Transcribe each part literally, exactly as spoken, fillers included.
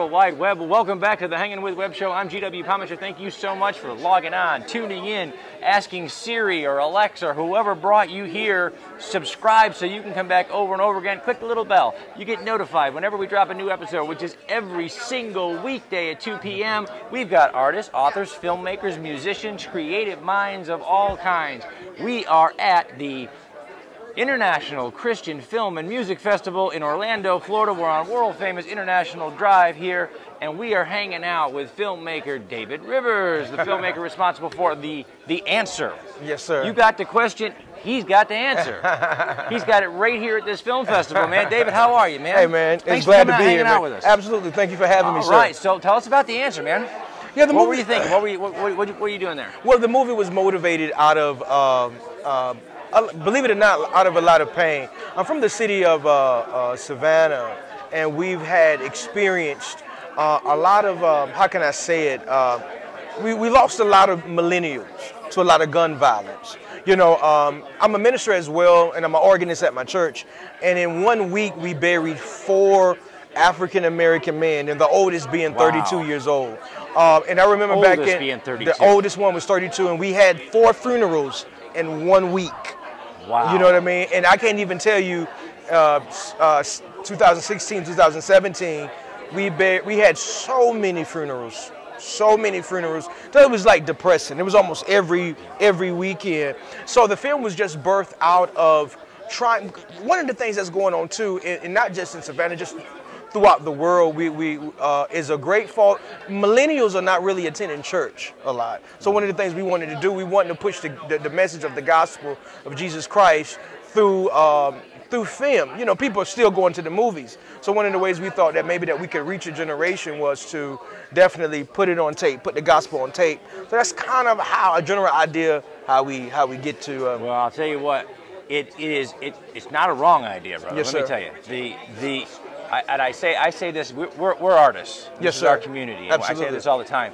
World Wide Web. Well, welcome back to the Hangin With Web Show. I'm G W Pomichter. Thank you so much for logging on, tuning in, asking Siri or Alexa or whoever brought you here, subscribe so you can come back over and over again. Click the little bell. You get notified whenever we drop a new episode, which is every single weekday at two P M We've got artists, authors, filmmakers, musicians, creative minds of all kinds. We are at the International Christian Film and Music Festival in Orlando, Florida. We're on world-famous International Drive here, and we are hanging out with filmmaker David Rivers, the filmmaker responsible for the the answer. Yes, sir. You got the question, he's got the answer. He's got it right here at this film festival, man. David, how are you, man? Hey, man. Thanks it's glad for to be hanging here, out man. with us. Absolutely. Thank you for having All me, sir. right. So tell us about the answer, man. Yeah, the what movie, were you thinking? What were you? What, what, what, what are you doing there? Well, the movie was motivated out of, um, uh, believe it or not, out of a lot of pain. I'm from the city of uh, uh, Savannah, and we've had experienced uh, a lot of, uh, how can I say it, uh, we, we lost a lot of millennials to a lot of gun violence. You know, um, I'm a minister as well, and I'm an organist at my church, and in one week we buried four African-American men, and the oldest being Wow. thirty-two years old. Um, and I remember Oldest back in, being thirty-two. the oldest one was thirty-two, and we had four funerals in one week. Wow. You know what I mean? And I can't even tell you, uh, uh, twenty sixteen, twenty seventeen, we be, we had so many funerals, so many funerals. So it was like depressing. It was almost every every weekend. So the film was just birthed out of trying. One of the things that's going on too, and, and not just in Savannah, just throughout the world, we, we uh, is a great fault. Millennials are not really attending church a lot. So one of the things we wanted to do, we wanted to push the, the, the message of the gospel of Jesus Christ through um, through film. You know, people are still going to the movies. So one of the ways we thought that maybe that we could reach a generation was to definitely put it on tape, put the gospel on tape. So that's kind of how a general idea how we how we get to. Um, Well, I'll tell you what, it is it it's not a wrong idea, brother. Yes, Let me sir. tell you, the the. I, and I say I say this, we're, we're, we're artists. This Yes, is sir. our community. Absolutely. I say this all the time.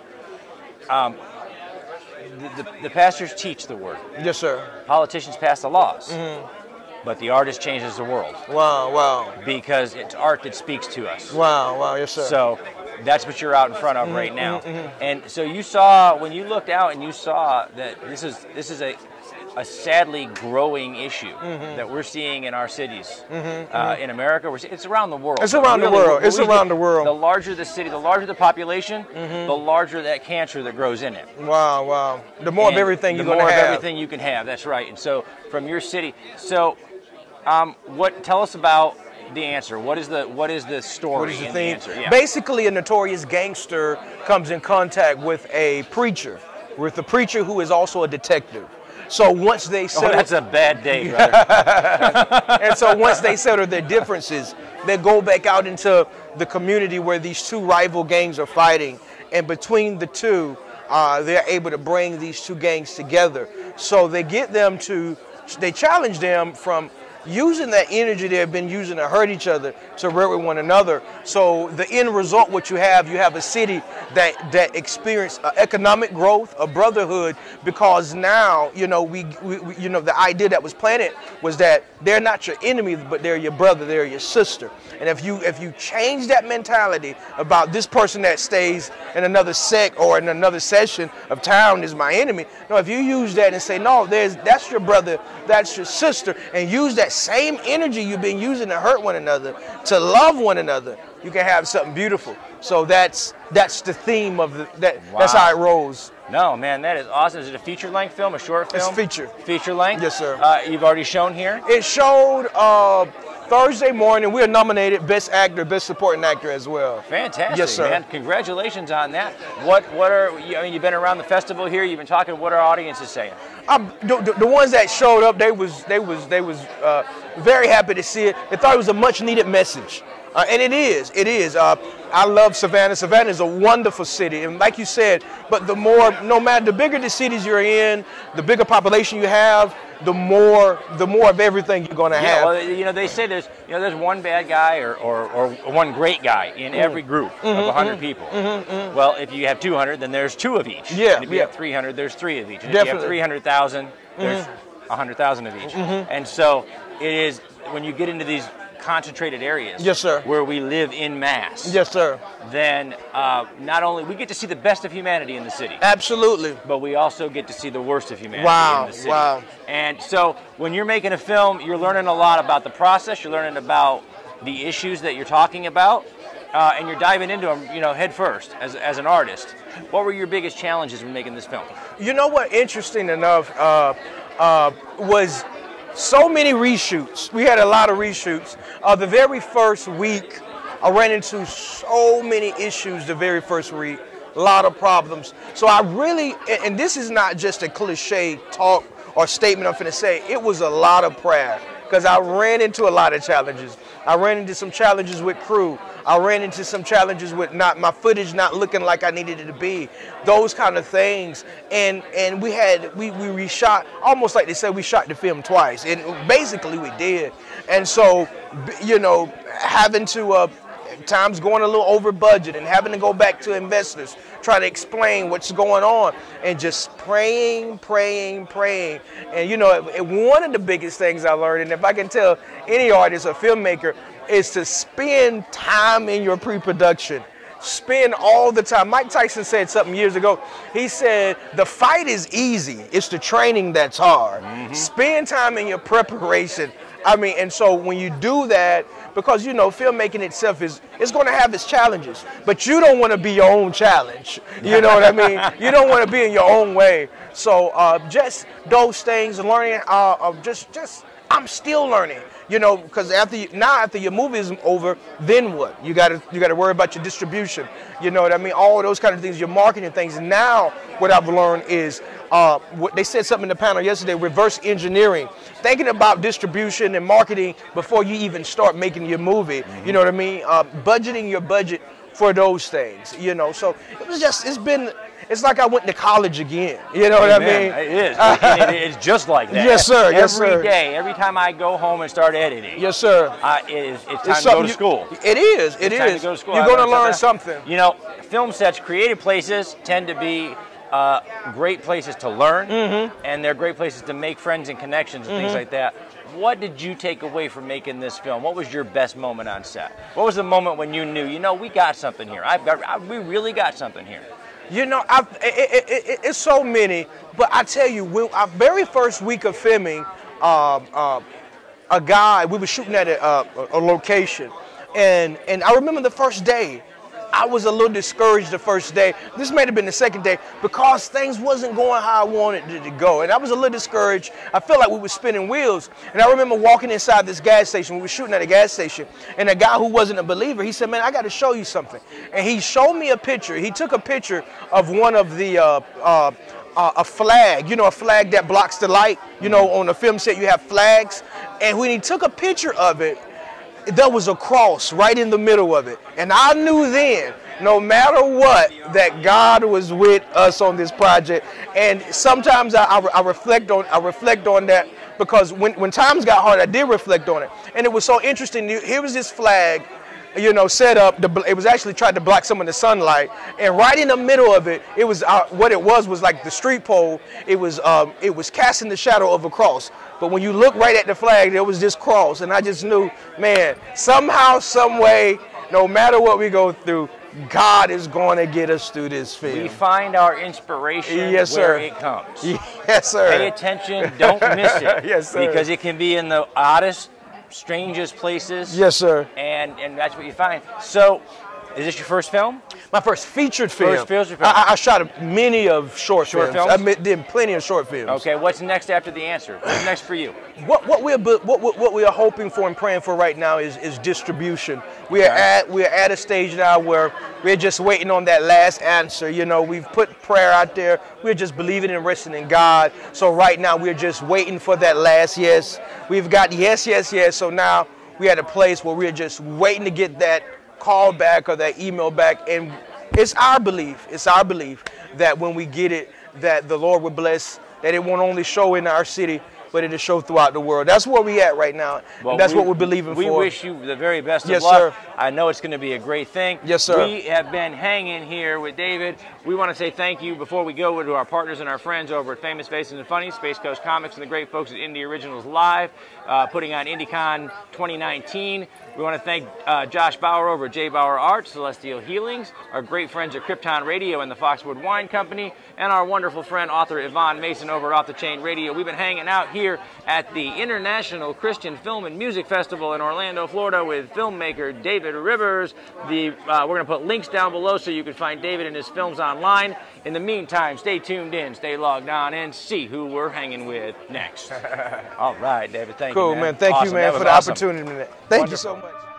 Um, the, the, the pastors teach the word. yes, sir. Politicians pass the laws. Mm-hmm. But the artist changes the world. Wow, wow, Because it's art that speaks to us. wow, wow. Yes, sir. So that's what you're out in front of Mm-hmm, right now. mm-hmm. And so you saw, when you looked out and you saw that this is this is a a sadly growing issue Mm-hmm. that we're seeing in our cities. Mm-hmm, uh, in America, we're see, it's around the world. It's around the world. It's we around get- the world. The larger the city, the larger the population, Mm-hmm. the larger that cancer that grows in it. Wow, wow. The more of And everything the you're more going to of have. everything you can have. That's right. And so from your city, so um, what? Tell us about the answer. What is the what is the story What is the in theme? the answer? Yeah. Basically, a notorious gangster comes in contact with a preacher, with a preacher who is also a detective. So once they Oh, settle, that's a bad day, brother. and so once they settle their differences, they go back out into the community where these two rival gangs are fighting, and between the two, uh, they're able to bring these two gangs together. So they get them to, they challenge them from using that energy they've been using to hurt each other to hurt with one another. So the end result, what you have, you have a city that that experienced uh, economic growth, a brotherhood, because now you know we, we, we you know the idea that was planted was that they're not your enemy, but they're your brother, they're your sister. And if you if you change that mentality about this person that stays in another sect or in another session of town is my enemy, no, if you use that and say no, there's that's your brother, that's your sister, and use that same energy you've been using to hurt one another, to love one another, you can have something beautiful. So that's that's the theme of the that Wow. that's how it rolls. No, man, that is awesome. Is it a feature-length film, a short film? It's feature. Feature-length? Yes, sir. Uh, you've already shown here? It showed uh, Thursday morning. We are nominated Best Actor, Best Supporting Actor as well. Fantastic, Yes, sir. man. Congratulations on that. What what are, I mean, you've been around the festival here, you've been talking, what are audiences saying? Um, the, the, the ones that showed up, they was they was they was uh, very happy to see it. They thought it was a much needed message, uh, and it is. It is. Uh, I love Savannah. Savannah is a wonderful city, and like you said, but the more, no matter the bigger the cities you're in, the bigger population you have, the more the more of everything you're going to Yeah, have. well, you know, they say there's, you know, there's one bad guy or, or, or one great guy in every group Mm-hmm, of one hundred people. Mm-hmm, mm-hmm. Well, if you have two hundred, then there's two of each. Yeah, And if you yeah. have three hundred, there's three of each. And if Definitely. you have three hundred thousand, there's one hundred thousand of each. And so it is, when you get into these concentrated areas. Yes, sir. Where we live in mass. Yes, sir. Then uh, not only we get to see the best of humanity in the city. Absolutely. But we also get to see the worst of humanity Wow, in the city. wow. And so when you're making a film, you're learning a lot about the process. You're learning about the issues that you're talking about. Uh, and you're diving into them, you know, head first as, as an artist. What were your biggest challenges when making this film? You know what, interesting enough, uh, uh, was so many reshoots. We had a lot of reshoots. Uh, the very first week, I ran into so many issues the very first week, a lot of problems. So I really, and this is not just a cliche talk or statement I'm finna say, it was a lot of prayer because I ran into a lot of challenges. I ran into some challenges with crew. I ran into some challenges with not my footage not looking like I needed it to be, those kind of things. And and we had we we reshot almost like they said we shot the film twice, and basically we did. And so, you know, having to uh, times going a little over budget and having to go back to investors, try to explain what's going on, and just praying, praying, praying. And you know, one of the biggest things I learned, and if I can tell any artist or filmmaker, is to spend time in your pre-production. Spend all the time. Mike Tyson said something years ago. He said, the fight is easy. It's the training that's hard. Mm-hmm. Spend time in your preparation. I mean, and so when you do that, because, you know, filmmaking itself is, it's going to have its challenges, but you don't want to be your own challenge. You know what I mean? You don't want to be in your own way. So uh, just those things, learning, uh, uh, just, just, I'm still learning. You know, because after you, now after your movie is over, then what? You gotta you gotta worry about your distribution. You know what I mean? All those kind of things, your marketing things. Now, what I've learned is, uh, what they said something in the panel yesterday: reverse engineering, thinking about distribution and marketing before you even start making your movie. Mm-hmm. You know what I mean? Uh, budgeting your budget for those things. You know, so it was just it's been. It's like I went to college again. You know what Amen. I mean? It is. it, it's just like that. Yes, sir. Yes, every sir. Every day, every time I go home and start editing. Yes, sir. Uh, it is, it's time it's to go to school. You, it is. It it's is. Time to go to school. You're going to learn something. You know, film sets, creative places tend to be uh, great places to learn, mm-hmm. and they're great places to make friends and connections and mm-hmm. things like that. What did you take away from making this film? What was your best moment on set? What was the moment when you knew, you know, we got something here. I've got, I, we really got something here. You know, I've, it, it, it, it's so many, but I tell you, when our very first week of filming, uh, uh, a guy, we were shooting at a, uh, a location, and, and I remember the first day, I was a little discouraged the first day. This may have been the second day because things wasn't going how I wanted it to go. And I was a little discouraged. I felt like we were spinning wheels. And I remember walking inside this gas station. We were shooting at a gas station. And a guy who wasn't a believer, he said, man, I got to show you something. And he showed me a picture. He took a picture of one of the, uh, uh, uh, a flag, you know, a flag that blocks the light. You know, on a film set you have flags. And when he took a picture of it, there was a cross right in the middle of it. And I knew then, no matter what, that God was with us on this project. And sometimes I, I, I reflect on I reflect on that because when, when times got hard, I did reflect on it. And it was so interesting. Here was this flag, you know, set up. The, it was actually tried to block some of the sunlight. And right in the middle of it, it was uh, what it was was like the street pole. It was um, it was casting the shadow of a cross. But when you look right at the flag, there was this cross. And I just knew, man, somehow, some way, no matter what we go through, God is going to get us through this film. We find our inspiration yes, where sir. it comes. Yes, sir. Pay attention. Don't miss it. Yes, sir. Because it can be in the oddest, strangest places. Yes, sir. And, and that's what you find. So, is this your first film? My first featured film. First featured film. I, I shot many of short, short films. films. I did plenty of short films. Okay, what's next after the answer? What's next for you? What what we're what, what, what we are hoping for and praying for right now is is distribution. We are okay. at we are at a stage now where we're just waiting on that last answer. You know, we've put prayer out there. We're just believing and resting in God. So right now we're just waiting for that last yes. We've got yes, yes, yes. So now we're at a place where we're just waiting to get that call back or that email back, and it's our belief, it's our belief that when we get it, that the Lord will bless, that it won't only show in our city, but it'll show throughout the world. That's where we at right now. Well, and that's we, what we're believing we for. We wish you the very best of yes, luck. Sir. I know it's going to be a great thing. Yes, sir. We have been hanging here with David. We want to say thank you before we go to our partners and our friends over at Famous Faces and Funny, Space Coast Comics, and the great folks at Indie Originals Live, uh, putting on IndieCon twenty nineteen. We want to thank uh, Josh Bauer over at J. Bauer Art, Celestial Healings, our great friends at Krypton Radio and the Foxwood Wine Company, and our wonderful friend, author Yvonne Mason over at Off the Chain Radio. We've been hanging out here at the International Christian Film and Music Festival in Orlando, Florida with filmmaker David Rivers. The, uh, we're going to put links down below so you can find David and his films online. In the meantime, stay tuned in, stay logged on, and see who we're hanging with next. All right, David, thank cool, you, man. man. Thank awesome. you, man, for the awesome. opportunity. Thank Wonderful. you so much.